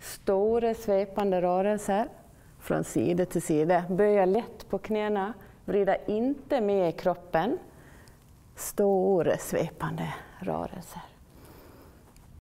Stora svepande rörelser från sida till sida. Böja lätt på knäna, vrida inte med kroppen. Stora svepande rörelser.